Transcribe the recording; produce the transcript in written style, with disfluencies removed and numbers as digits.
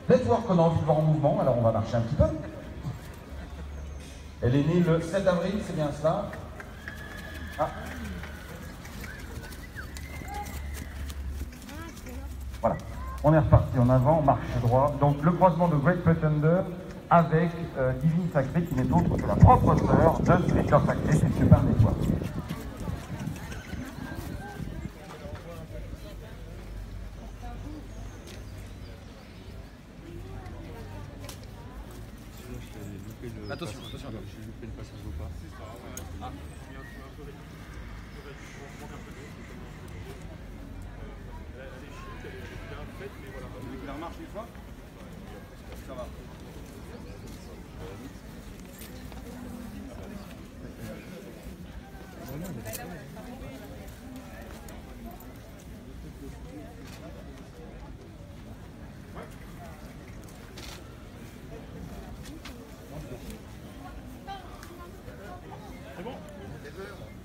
Network qu'on a envie de voir en mouvement, alors on va marcher un petit peu. Elle est née le 7 avril, c'est bien cela. Ah. Voilà, on est reparti en avant, marche droit. Donc le croisement de Great Pretender avec Divine Sacrée, qui n'est autre que la propre sœur de Scripteur Sacré, c'est Super Network. Attention, attention. J'ai loupé le passage au pas. Ah. La remarche une fois. Ça va. C'est bon.